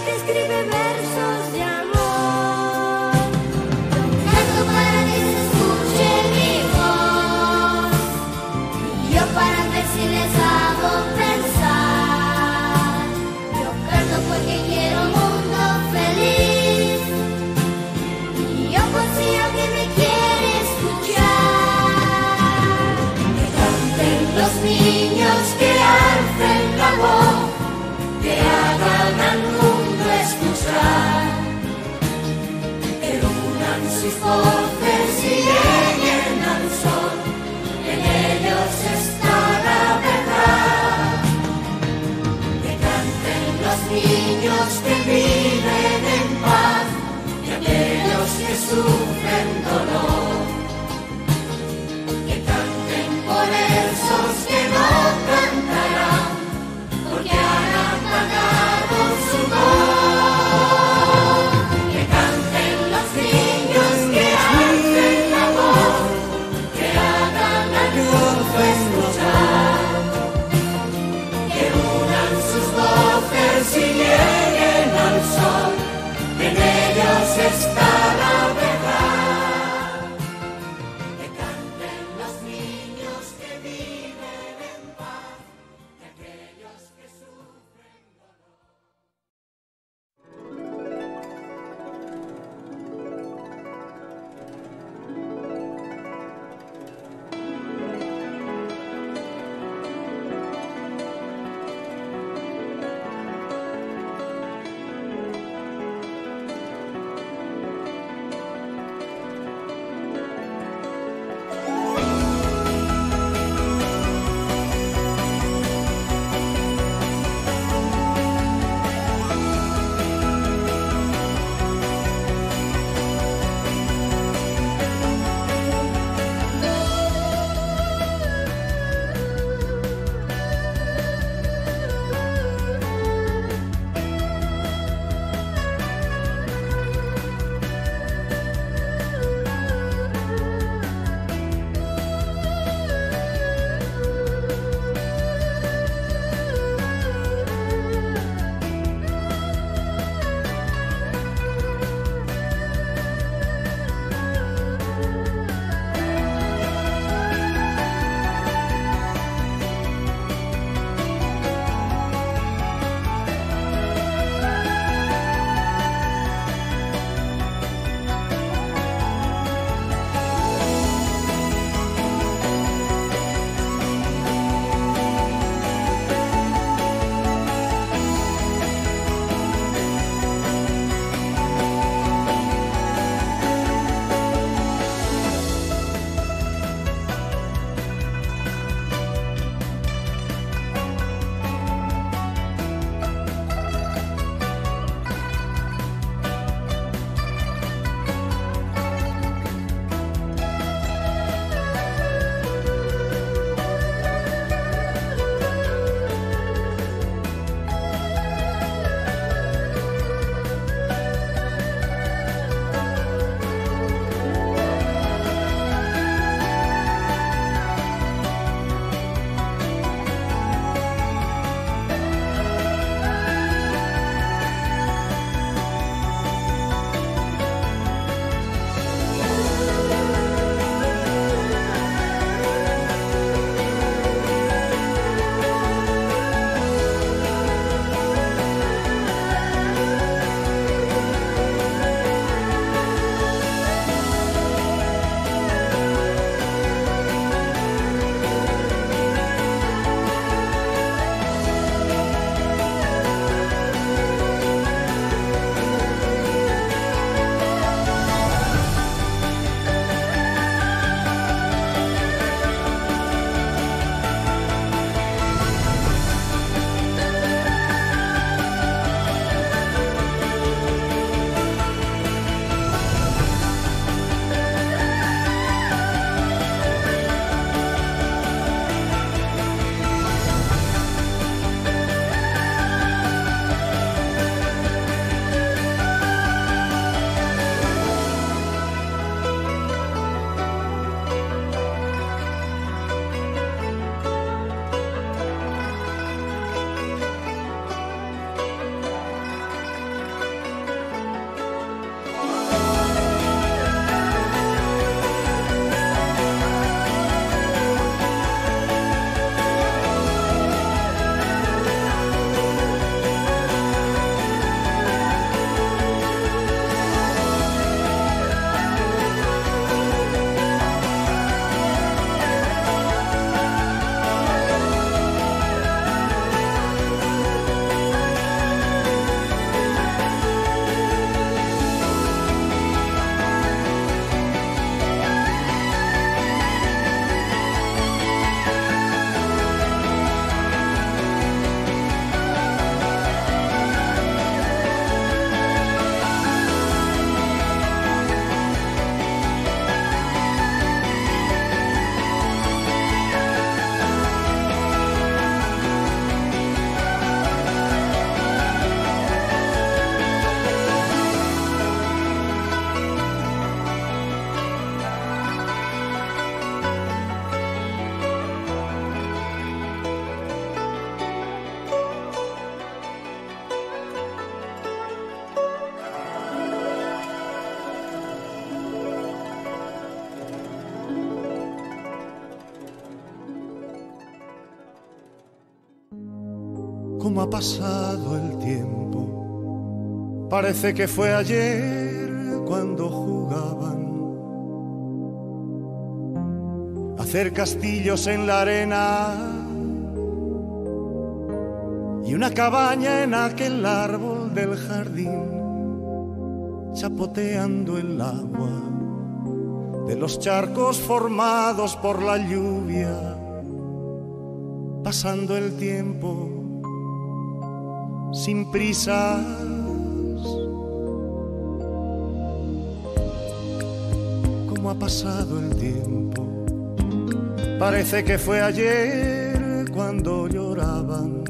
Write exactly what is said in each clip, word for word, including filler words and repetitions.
que escribe versos de amor. Canto para que se escuche mi voz, y yo para ver si les hago pensar. Yo canto porque quiero un mundo feliz, y yo confío que me quiere escuchar. Que canten los niños, que alcen la voz, que hagan al mundo escuchar, que unan sus voces y lleguen al sol, en ellos está la verdad. Que canten los niños que viven en paz, y aquellos que sufren dolor, que canten por esos que no cantarán, porque han apagado su voz. Que canten los niños, que alcen la voz, que hagan al mundo escuchar, que unan sus voces y lleguen al sol, en ellos está la verdad. Que canten los niños que viven en paz, y aquellos que sufren dolor. cómo ha pasado el tiempo. Parece que fue ayer cuando jugaban a hacer castillos en la arena y una cabaña en aquel árbol del jardín, chapoteando el agua de los charcos formados por la lluvia, pasando el tiempo sin prisas. ¿Cómo ha pasado el tiempo? Parece que fue ayer cuando lloraban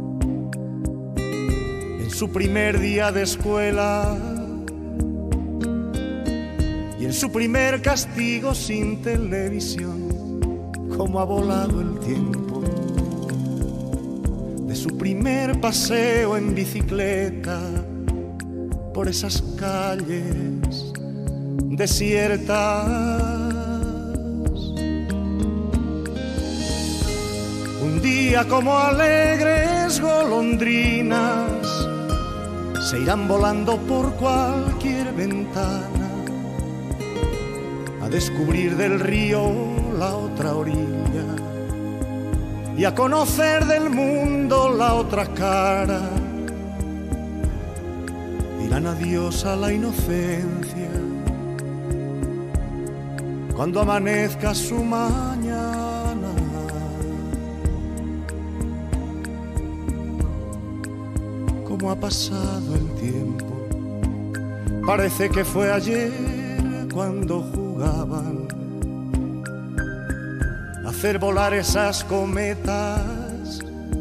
en su primer día de escuela y en su primer castigo sin televisión. Cómo ha volado el tiempo de su primer paseo en bicicleta por esas calles desiertas. Un día como alegres golondrinas se irán volando por cualquier ventana a descubrir del río la otra orilla y a conocer del mundo la otra cara. Dirán adiós a la inocencia cuando amanezca su mañana. ¿Cómo ha pasado el tiempo? Parece que fue ayer cuando jugaban a hacer volar esas cometas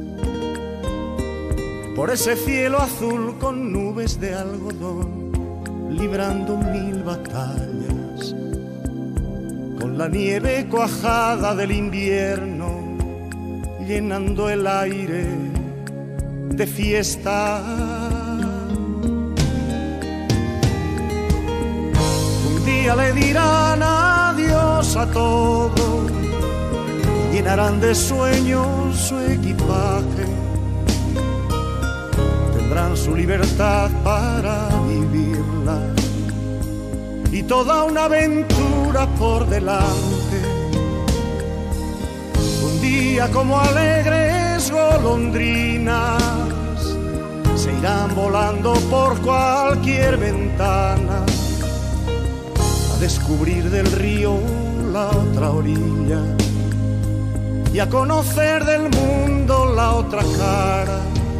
por ese cielo azul con nubes de algodón, librando mil batallas con la nieve cuajada del invierno, llenando el aire de fiesta. Un día le dirán adiós a todo, llenarán de sueños su equipaje, tendrán su libertad para vivirla y toda una aventura por delante. Un día como alegres golondrinas se irán volando por cualquier ventana a descubrir del río la otra orilla y a conocer del mundo la otra cara.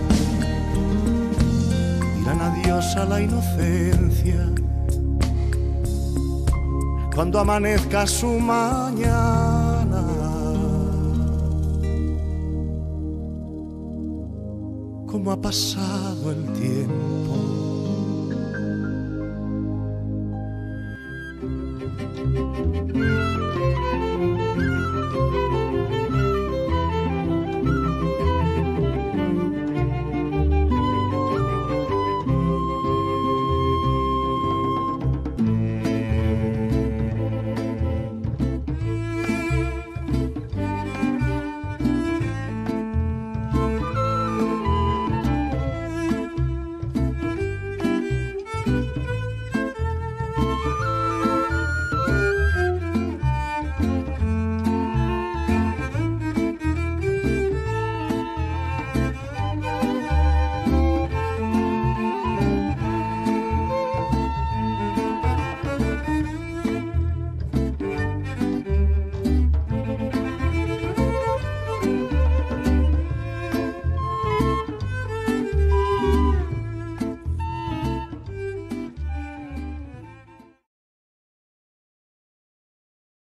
Dirán adiós a la inocencia cuando amanezca su mañana. ¿Cómo ha pasado el tiempo?